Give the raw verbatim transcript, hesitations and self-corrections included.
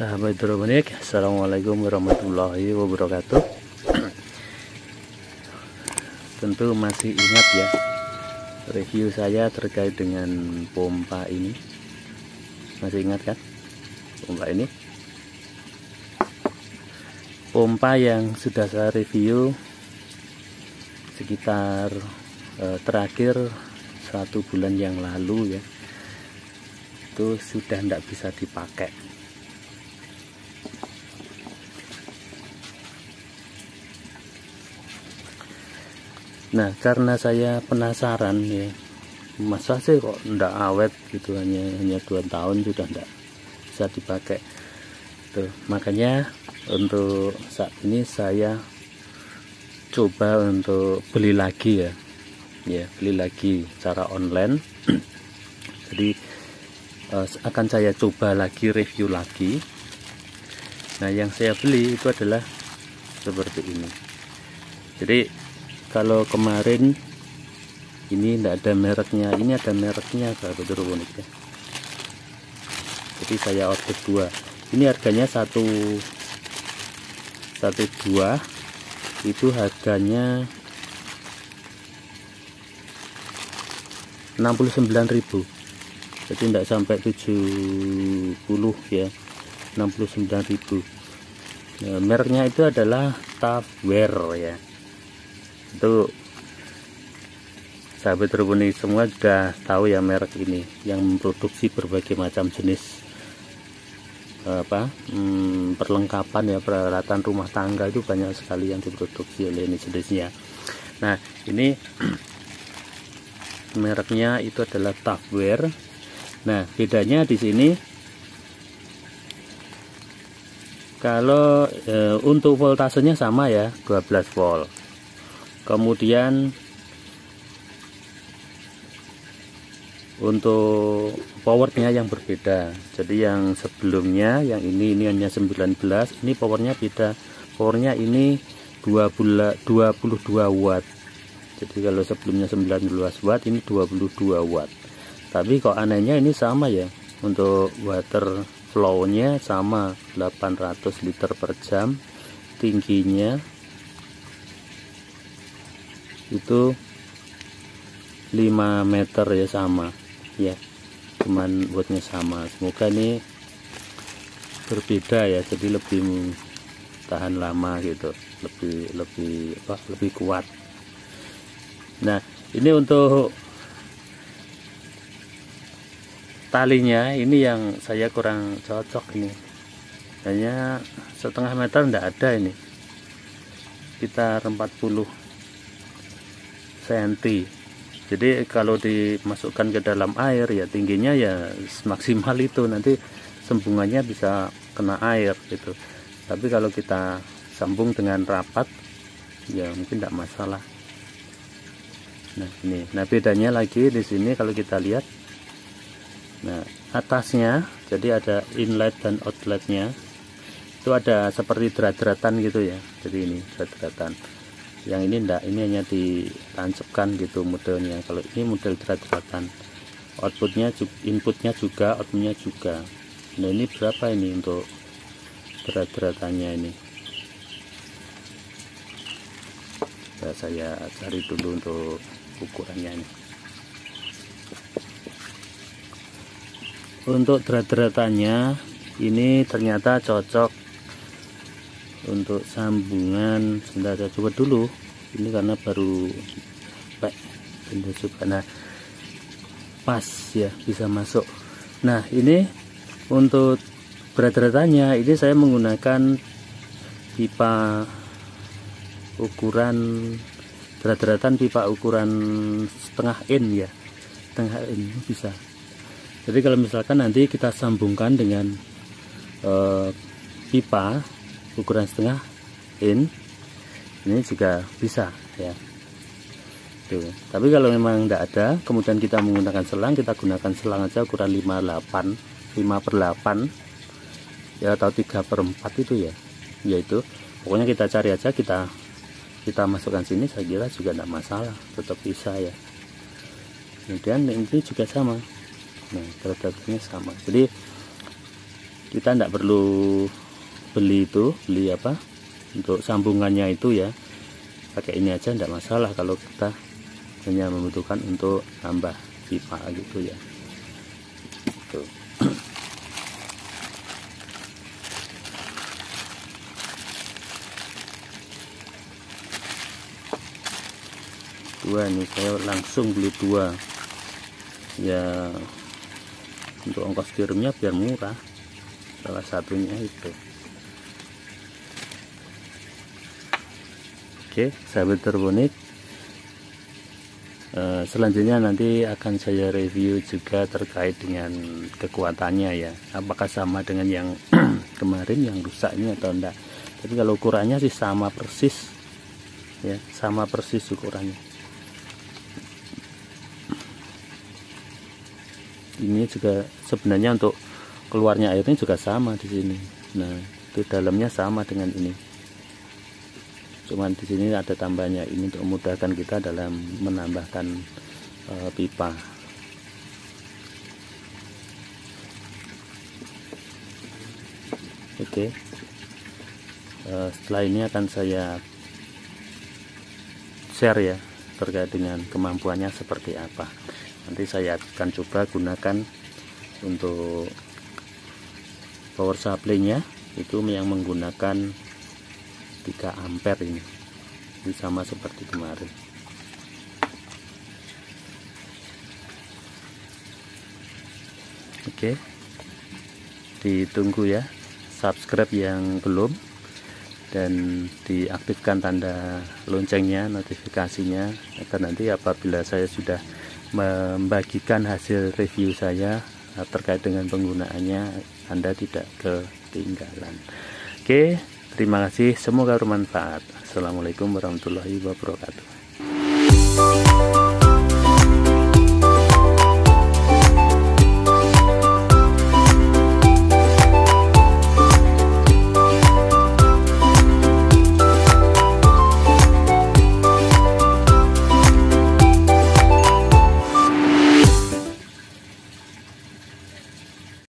Sahabat hidroponik, assalamualaikum warahmatullahi wabarakatuh. Tentu masih ingat ya review saya terkait dengan pompa ini. Masih ingat kan pompa ini? Pompa yang sudah saya review sekitar eh, terakhir satu bulan yang lalu ya, itu sudah tidak bisa dipakai. Nah, karena saya penasaran ya, masa sih kok ndak awet gitu, hanya hanya dua tahun sudah ndak bisa dipakai. Tuh, makanya untuk saat ini saya coba untuk beli lagi ya. Ya, beli lagi secara online. Jadi eh, akan saya coba lagi, review lagi. Nah, yang saya beli itu adalah seperti ini. Jadi kalau kemarin ini tidak ada mereknya, ini ada mereknya sahabat hidroponik ya. Jadi saya order dua. Ini harganya satu satu dua itu harganya enam puluh sembilan ribu. Jadi tidak sampai tujuh puluh ya, enam puluh sembilan ribu. Nah, mereknya itu adalah Tupperware ya. Itu sahabat hidroponik semua sudah tahu ya merek ini, yang memproduksi berbagai macam jenis apa hmm, perlengkapan ya, peralatan rumah tangga itu banyak sekali yang diproduksi oleh ini jenisnya. Nah, ini mereknya itu adalah Tupperware. Nah, bedanya di sini kalau e, untuk voltasenya sama ya, dua belas volt. Kemudian untuk powernya yang berbeda. Jadi yang sebelumnya, yang ini ini hanya sembilan belas, ini powernya beda. Powernya ini dua puluh dua watt. Jadi kalau sebelumnya sembilan belas watt, ini dua puluh dua watt. Tapi kok anehnya ini sama ya. Untuk water flow-nya sama, delapan ratus liter per jam. Tingginya itu lima meter ya, sama ya, cuman buatnya sama. Semoga ini berbeda ya, jadi lebih tahan lama gitu, lebih lebih apa lebih kuat. Nah, ini untuk talinya ini yang saya kurang cocok, ini hanya setengah meter, enggak ada ini, sekitar empat puluh senti. Jadi kalau dimasukkan ke dalam air ya, tingginya ya maksimal itu, nanti sambungannya bisa kena air gitu. Tapi kalau kita sambung dengan rapat ya mungkin tidak masalah. Nah, ini nah bedanya lagi di sini kalau kita lihat. Nah, atasnya jadi ada inlet dan outletnya, itu ada seperti derat-deratan gitu ya. Jadi ini derat-deratan. Yang ini enggak, ini hanya ditancapkan gitu modelnya. Kalau ini model derat-deratan, outputnya inputnya juga, outputnya juga. Nah, ini berapa ini untuk derat-deratannya ini? Ya, saya cari dulu untuk ukurannya ini. Untuk derat-deratannya ini ternyata cocok untuk sambungan. Sebentar, saya coba dulu ini karena baru pakai ini juga. Nah, pas ya, bisa masuk. Nah, ini untuk berat-beratannya ini saya menggunakan pipa ukuran berat-beratan, pipa ukuran setengah in ya, setengah in bisa. Jadi kalau misalkan nanti kita sambungkan dengan eh, pipa ukuran setengah in, ini juga bisa ya. Tuh. Tapi kalau memang tidak ada, kemudian kita menggunakan selang, kita gunakan selang aja ukuran lima per delapan ya, atau tiga per empat itu ya. Yaitu pokoknya kita cari aja, kita kita masukkan sini, saya kira juga tidak masalah, tetap bisa ya. Kemudian ini juga sama. Nah, berat-beratnya sama. Jadi kita tidak perlu beli itu beli apa untuk sambungannya itu ya, pakai ini aja tidak masalah kalau kita hanya membutuhkan untuk tambah pipa gitu ya. Tuh. Dua ini saya langsung beli dua ya, untuk ongkos kirimnya biar murah, salah satunya itu. Oke sahabat hidroponik, Uh, selanjutnya nanti akan saya review juga terkait dengan kekuatannya ya, apakah sama dengan yang kemarin yang rusak ini atau enggak. Tapi kalau ukurannya sih sama persis ya, sama persis ukurannya. Ini juga sebenarnya untuk keluarnya airnya juga sama di sini. Nah itu dalamnya sama dengan ini, cuman di sini ada tambahnya ini untuk memudahkan kita dalam menambahkan uh, pipa. Oke, uh, setelah ini akan saya share ya terkait dengan kemampuannya seperti apa. Nanti saya akan coba gunakan untuk power supply-nya itu yang menggunakan tiga ampere ini. Ini sama seperti kemarin. Oke, ditunggu ya, subscribe yang belum, dan diaktifkan tanda loncengnya, notifikasinya, agar nanti apabila saya sudah membagikan hasil review saya terkait dengan penggunaannya, Anda tidak ketinggalan. Oke, terima kasih, semoga bermanfaat. Assalamualaikum warahmatullahi wabarakatuh.